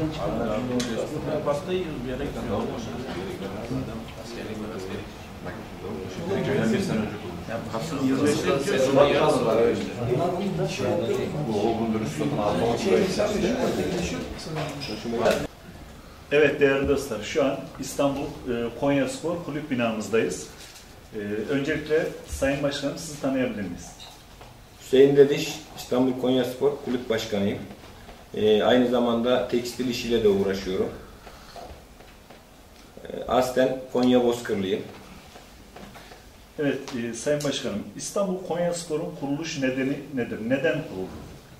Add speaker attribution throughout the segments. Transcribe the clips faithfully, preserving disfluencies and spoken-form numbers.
Speaker 1: Bizden çıkarlar.
Speaker 2: Pasta yiyoruz bir yere gidiyoruz. Bir sene önce kurulmuş. yirmi beşte sezonun yarısı var. Bu olgun dürüst satın alma.
Speaker 3: Evet değerli dostlar, şu an İstanbul Konyaspor Kulüp binamızdayız. Öncelikle Sayın Başkanım sizi tanıyabilir miyiz?
Speaker 4: Hüseyin Dediş, İstanbul Konyaspor Kulüp Başkanıyım. Ee, aynı zamanda tekstil işiyle de uğraşıyorum. Ee, aslen Konya Bozkırlıyım.
Speaker 3: Evet e, Sayın Başkanım, İstanbul Konyaspor'un kuruluş nedeni nedir? Neden kuruldu?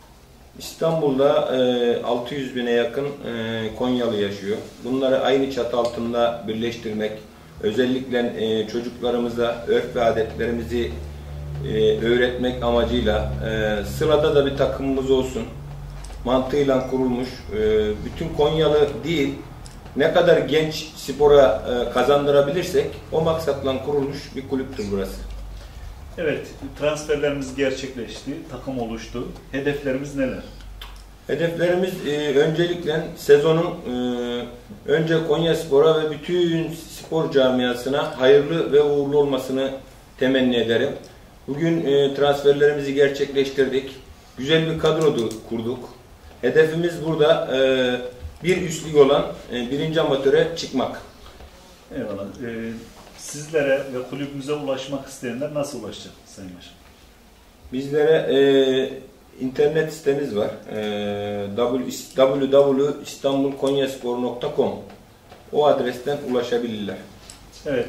Speaker 4: İstanbul'da e, altı yüz bine yakın e, Konyalı yaşıyor. Bunları aynı çatı altında birleştirmek, özellikle e, çocuklarımıza örf ve adetlerimizi e, öğretmek amacıyla e, sırada da bir takımımız olsun mantığıyla kurulmuş. E, bütün Konyalı değil, ne kadar genç spora e, kazandırabilirsek o maksatla kurulmuş bir kulüptür burası.
Speaker 3: Evet, transferlerimiz gerçekleşti, takım oluştu. Hedeflerimiz neler?
Speaker 4: Hedeflerimiz e, öncelikle sezonun e, önce Konyaspor'a ve bütün spor camiasına hayırlı ve uğurlu olmasını temenni ederim. Bugün e, transferlerimizi gerçekleştirdik. Güzel bir kadro kurduk. Hedefimiz burada e, bir üst lig olan e, birinci amatöre çıkmak.
Speaker 3: Eyvallah. Ee, sizlere ve kulübümüze ulaşmak isteyenler nasıl ulaşacak Sayın Başkan?
Speaker 4: Bizlere e, internet sitemiz var. E, w w w nokta istanbul konyaspor nokta com. O adresten ulaşabilirler.
Speaker 3: Evet,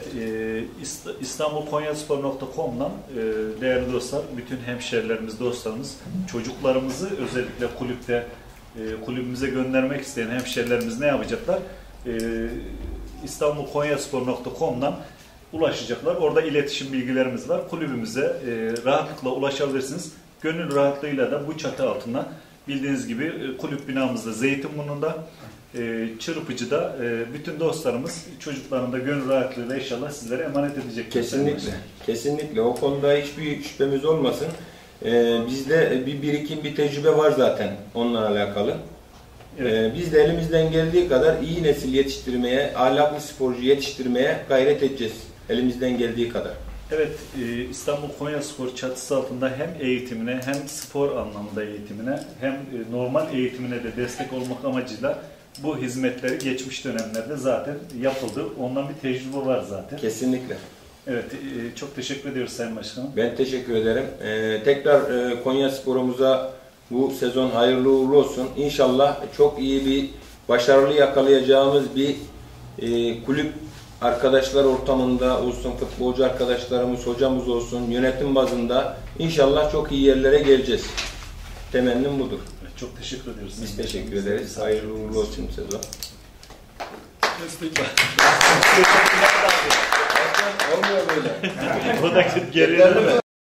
Speaker 3: e, istanbul konyaspor nokta com'dan e, değerli dostlar, bütün hemşerilerimiz, dostlarımız, çocuklarımızı özellikle kulüpte e, kulübümüze göndermek isteyen hemşerilerimiz ne yapacaklar? E, istanbul konyaspor nokta com'dan ulaşacaklar. Orada iletişim bilgilerimiz var. Kulübümüze e, rahatlıkla ulaşabilirsiniz. Gönül rahatlığıyla da bu çatı altında bildiğiniz gibi e, kulüp binamızda Zeytinburnu'nda, e, Çırpıcı'da e, bütün dostlarımız çocuklarını da gönül rahatlığıyla inşallah sizlere emanet edecek.
Speaker 4: Kesinlikle. Kesinlikle. O konuda hiçbir şüphemiz olmasın. E, bizde bir birikim, bir tecrübe var zaten onunla alakalı. Evet. E, biz de elimizden geldiği kadar iyi nesil yetiştirmeye, ahlaklı sporcu yetiştirmeye gayret edeceğiz. Elimizden geldiği kadar.
Speaker 3: Evet, e, İstanbul Konyaspor çatısı altında hem eğitimine hem spor anlamında eğitimine hem e, normal eğitimine de destek olmak amacıyla bu hizmetleri geçmiş dönemlerde zaten yapıldı. Ondan bir tecrübe var zaten.
Speaker 4: Kesinlikle.
Speaker 3: Evet, e, çok teşekkür ediyoruz Sayın Başkanım.
Speaker 4: Ben teşekkür ederim. E, tekrar e, Konyaspor'umuza bu sezon hayırlı uğurlu olsun. İnşallah çok iyi bir başarılı yakalayacağımız bir e, kulüp arkadaşlar ortamında olsun, futbolcu arkadaşlarımız, hocamız olsun, yönetim bazında inşallah çok iyi yerlere geleceğiz. Temennim budur.
Speaker 3: Evet, çok teşekkür ediyoruz.
Speaker 4: Biz teşekkür ederiz. Hayırlı uğurlu olsun sezon. Olmuyor böyle.
Speaker 3: O da geriye mi?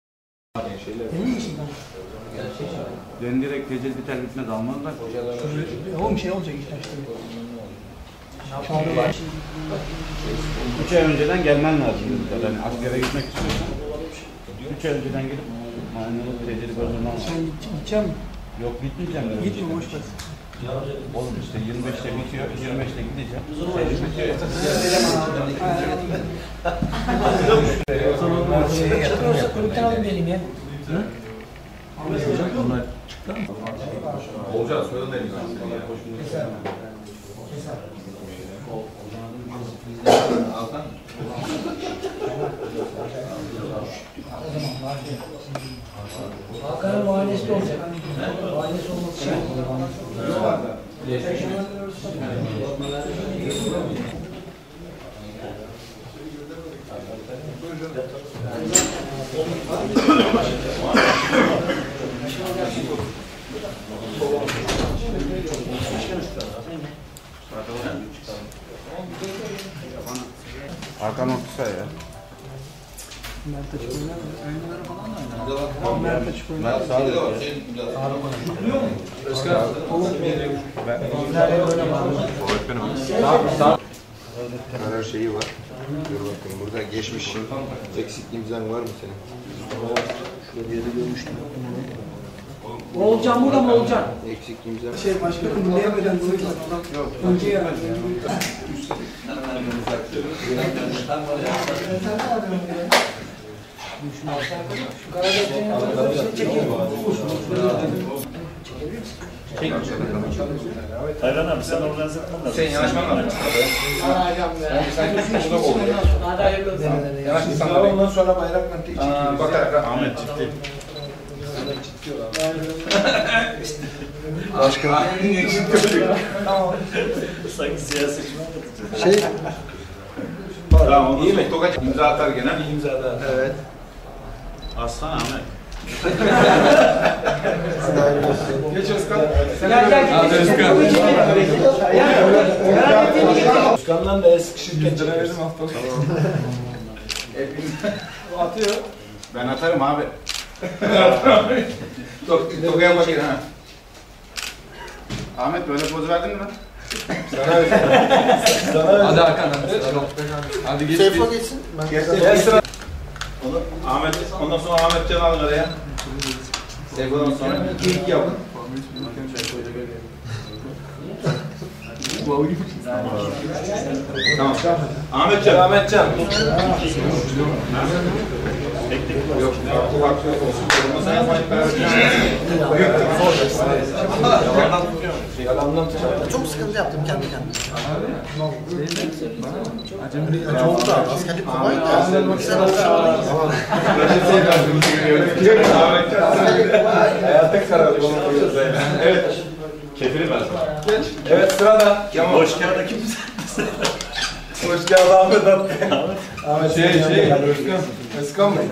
Speaker 2: Ben direkt gece biter bitmez almazlar.
Speaker 1: Oğlum şey olacak işte işte.
Speaker 2: Üç ay önceden gelmen lazım. Yani askere gitmek istiyorsan. Üç ay önceden gidip manevi tecrübe bozulman lazım.
Speaker 1: Sen gideceğim mi?
Speaker 2: Yok gitmeyeceğim.
Speaker 1: Gitme boş ver.
Speaker 2: Oğlum işte yirmi beşte bitiyor, yirmi beşte gideceğim.
Speaker 1: Çıkıyorsa kulüpten alın benim ya.
Speaker 2: Bunlar çıktı mı?
Speaker 5: Olacağız, soyadı da imzalı. Altan.
Speaker 1: Hakan'ın muayenesi olacak. Muayenesi olması için.
Speaker 2: Hakan Ortuş'a ya.
Speaker 1: Mert açık oynar mı? Oyunları falan da oynar. Mert açık oynar.
Speaker 2: Ben sağ ol.
Speaker 5: Şutluyor mu? Özkan.
Speaker 4: Her şeyi var. Dur bakayım burada geçmiş eksik imzan var mı senin?
Speaker 1: Şurada bir yerde görmüştüm. Oğulcan burada mı Oğulcan?
Speaker 5: Eksik imza.
Speaker 1: Şey başkanım dinleyemeden bunu yok. Önce ya. Şu Karadeniz çekeyim.
Speaker 3: Taylan abi sen organize etmen lazım.
Speaker 5: Sen yanaşman lazım. Sen burada ol.
Speaker 1: Hadi hayırlı olsun.
Speaker 5: Yanaş insanlara.
Speaker 4: Ondan sonra bayrakla tek çekiyor.
Speaker 5: Bakarak.
Speaker 2: Ahmet çifti.
Speaker 5: Başka.
Speaker 3: Sanki siyasetçi mi anlatacak?
Speaker 5: Şey.
Speaker 2: Tamam,
Speaker 5: İyi mi? Tokaç imza atar gene.
Speaker 2: İmza da.
Speaker 5: Evet.
Speaker 2: Aslan Ahmet.
Speaker 5: Geç Özkan.
Speaker 1: Gel gel gel.
Speaker 4: Özkan'dan da eski şirket
Speaker 5: Verelim haftalık.
Speaker 4: atıyor.
Speaker 2: Ben atarım abi.
Speaker 5: Tokaya bakayım ha.
Speaker 2: Ahmet böyle poz verdin mi lan?
Speaker 5: Hadi Hakan hadi. Hadi geç.
Speaker 4: Seyfo geçsin. Gel sıra.
Speaker 5: Ahmet, ondan sonra Ahmet Can alın araya. Seyfo'dan sonra iki iki yapın. Tamam. Ahmet Can. Ahmet Can. Yok, farklı farklı olsun. Olmasa yapmayın.
Speaker 4: Yalandan tutacağım.
Speaker 6: Çok sıkıntı yaptım kendi kendime. Çok da askerlik kolay da. Sen
Speaker 5: Ahmet Can. Hayata karar koyuyoruz. Evet.
Speaker 2: Kefirim ben sana.
Speaker 5: Evet sırada. Kemal.
Speaker 3: Boş kağıda kim?
Speaker 5: Hoş geldin Ahmet abi. Ahmet şey şey. Özkan. Özkan Bey.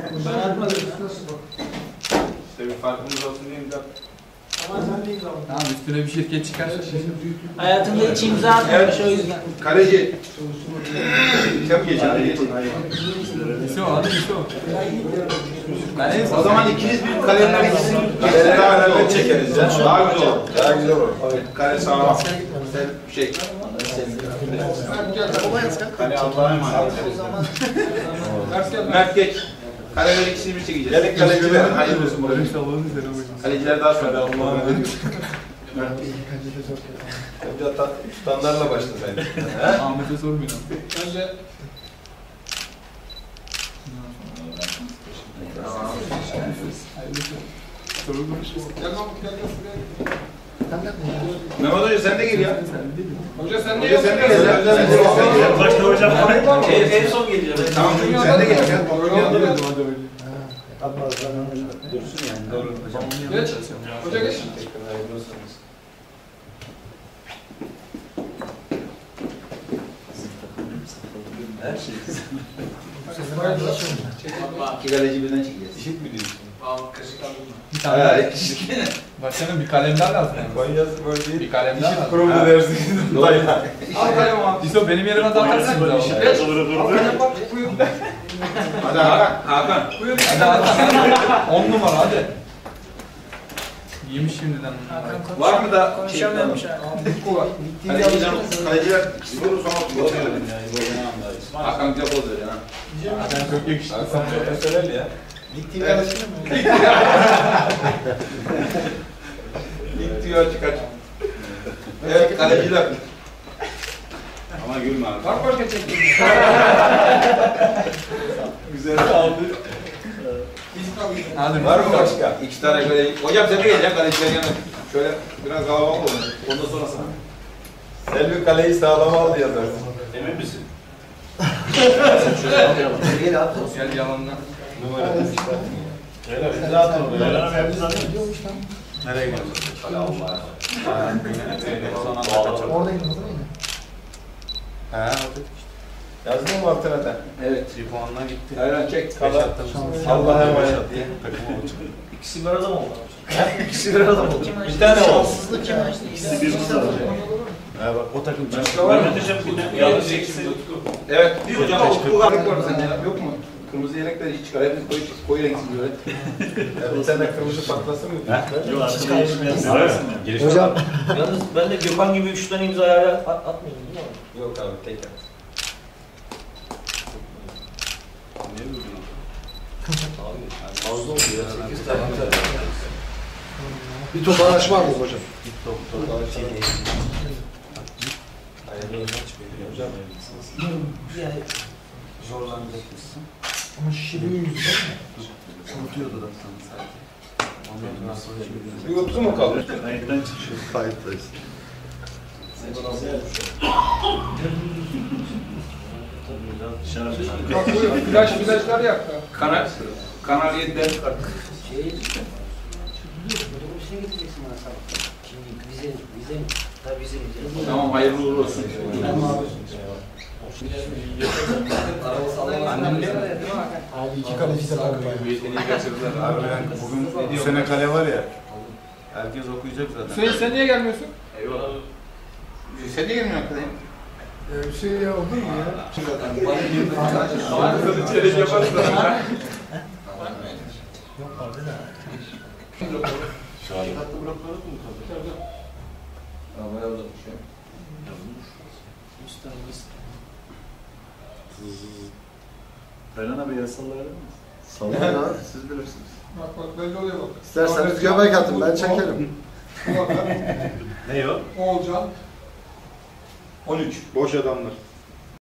Speaker 5: İşte bir farkımız olsun diye imza.
Speaker 7: Tamam üstüne bir şirket çıkarsa şimdi.
Speaker 1: Hayatımda hiç imza atmamış o yüzden.
Speaker 5: Kaleci. Sen mi geçen?
Speaker 7: İşte o adı işte o. Ben en
Speaker 5: O
Speaker 7: son
Speaker 5: zaman ikiniz bir kaleler ikisini kaleleri daha önemli çekeriz ya. Daha güzel olur. Daha güzel olur. Kale sağlam. Sen şey.
Speaker 2: Kale Allah'a emanet.
Speaker 5: Mert geç. Kaleleri ikisini bir çekeceğiz. Gelin kaleciler. Hayırlı olsun. Kaleciler daha sonra. Allah'a emanet. Önce standartla başla sen.
Speaker 7: Ahmet'e sormayacağım.
Speaker 5: Mehmet Hoca sen de gel ya.
Speaker 6: Hoca sen
Speaker 5: Hoca sen de gel.
Speaker 3: Başta hocam.
Speaker 5: En son geleceğim. Tamam sen de gel.
Speaker 2: Dursun yani. Doğru.
Speaker 6: Geç. Hoca geç.
Speaker 3: Her şey güzel.
Speaker 5: İki kaleci birden çekeceğiz. İşit mi diyorsun?
Speaker 7: Bir tane daha. Başkanım bir kalemler lazım.
Speaker 5: Konya Spor değil.
Speaker 7: Bir kalemler lazım.
Speaker 5: Kurumu dersin.
Speaker 6: Al kalem abi.
Speaker 7: İso benim yerime atarsın.
Speaker 3: Geç. Olur durdu.
Speaker 5: Hadi Hakan. Hakan.
Speaker 7: Hadi hadi. On numara hadi. Yemiş şimdiden.
Speaker 5: Var mı da
Speaker 1: Konuşamıyormuş ha.
Speaker 5: kaleciler, kaleciler soru sonra oturuyor. Hakan güzel poz veriyor ha.
Speaker 7: Zaten çok yakışıklı.
Speaker 5: Hakan çok meseleyle ya.
Speaker 6: Lig T V alışkın mı?
Speaker 5: Lig T V açık aç. Evet kaleciler.
Speaker 2: Ama gülme abi.
Speaker 6: Bak başka çektim.
Speaker 5: Güzel aldı.
Speaker 7: Hadi
Speaker 5: Var mı başka? İki tane kaleci. Hocam sen de geleceksin kaleciler yanına. Şöyle biraz kalabalık olun. Ondan sonra sana. Selvi kaleyi sağlama aldı yazarsın.
Speaker 2: Emin misin?
Speaker 6: Gel abi.
Speaker 7: Sosyal yalandan.
Speaker 5: Numara.
Speaker 2: Öyle imza atın.
Speaker 3: Taylan abi yaptı zaten.
Speaker 2: Nereye gidiyorsun?
Speaker 5: Allah.
Speaker 6: Oradaydım değil mi?
Speaker 5: Ha, yazdın mı altına? Evet.
Speaker 2: Bir puanla gitti.
Speaker 5: Ayran çek.
Speaker 2: Beş
Speaker 5: Kala.
Speaker 2: attım.
Speaker 5: Allah'a emanet diye.
Speaker 2: Takıma olacak.
Speaker 6: İkisi bir arada mı oldu? İkisi bir arada mı oldu?
Speaker 5: Bir tane oldu.
Speaker 1: Şanssızlık kim açtı?
Speaker 3: İkisi bir hızlı.
Speaker 2: Ha bak o takım çıktı.
Speaker 5: Başka var mı?
Speaker 3: Mehmet hocam bu yanlış eksi.
Speaker 5: Evet. Hocam bu kadar var sende. Yok mu? Kırmızı yelekler hiç çıkar. Hepimiz koyu, koyu renksiz böyle. Ya bir tane kırmızı patlasın mı?
Speaker 3: Yok artık değişmeyen.
Speaker 2: Gelişme
Speaker 6: Hocam.
Speaker 2: var.
Speaker 8: Yalnız ben de Gökhan gibi üç tane imza at atmıyorum değil mi?
Speaker 5: Yok abi tek at.
Speaker 2: Niye durdun?
Speaker 8: Abi fazla oldu ya. sekiz tane imza.
Speaker 6: Bir toparlaş var mı hocam?
Speaker 1: Yani zorlanacakmışsın.
Speaker 6: Ama şişiriyor yüzü değil mi?
Speaker 1: Unutuyordu da sana sadece. Ondan sonra şimdi
Speaker 5: Bir utku mu kaldı?
Speaker 3: Kayıttan çıkıyor.
Speaker 6: Kayıttayız.
Speaker 5: Bak bu flash flashlar yaktı. Kanal, Kanal yedi'den
Speaker 1: şey, otobüsüne gideceksin bana sabah. Şimdi vize, vize, tabii vize gideceğiz.
Speaker 5: Tamam, hayırlı uğurlu olsun.
Speaker 6: Abi iki kaleci de bakmıyor.
Speaker 2: Abi yani bugün bu sene kale var ya. Herkes okuyacak zaten.
Speaker 5: Hüseyin sen niye gelmiyorsun? Eyvallah. Sen niye gelmiyorsun arkadaşım?
Speaker 6: Ee, bir şey ya olur mu ya?
Speaker 5: Bana kılıç çeyrek yaparız da.
Speaker 6: Yok abi de.
Speaker 2: Şu an hattı bırakmadık mı?
Speaker 5: Ama yazılmış ya.
Speaker 3: Taylan abi yasalları verir misin?
Speaker 6: Sallayın abi siz bilirsiniz.
Speaker 5: Bak bak belli oluyor bak.
Speaker 6: İsterseniz göbek atın ben çekerim.
Speaker 2: Ne o?
Speaker 5: Oğulcan.
Speaker 2: on üç. Boş adamlar.